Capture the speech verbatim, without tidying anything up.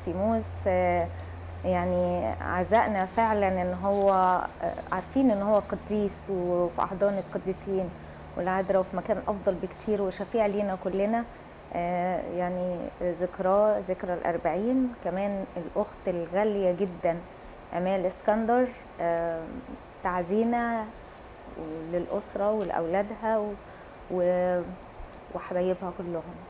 مكسيموس. يعني عزائنا فعلا ان هو عارفين ان هو قديس وفي احضان القديسين، والعذراء في مكان افضل بكتير وشفيع لينا كلنا. يعني ذكراه ذكرى الأربعين. كمان الأخت الغالية جدا أمال اسكندر تعزينا للأسرة ولأولادها وحبايبها كلهم.